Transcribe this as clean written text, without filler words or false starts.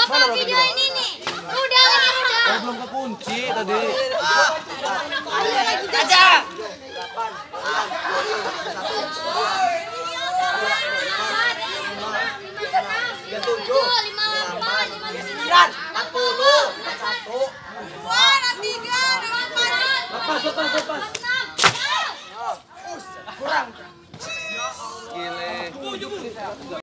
Mana video ini nih? Udah. Belum kekunci tadi. Aja. Lepas. Gile.